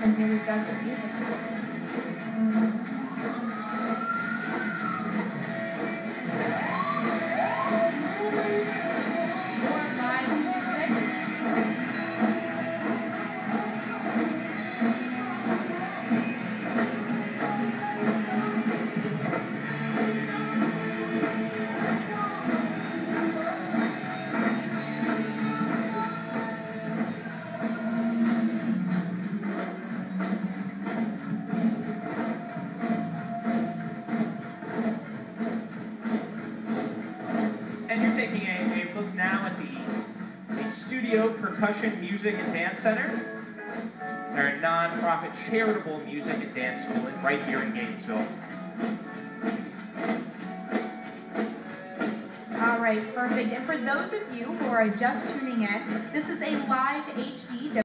and here we've got some music. More live music. And you're taking a look now at the Studio Percussion Music and Dance Center. They're a non-profit charitable music and dance school right here in Gainesville. All right, perfect. And for those of you who are just tuning in, this is a live HD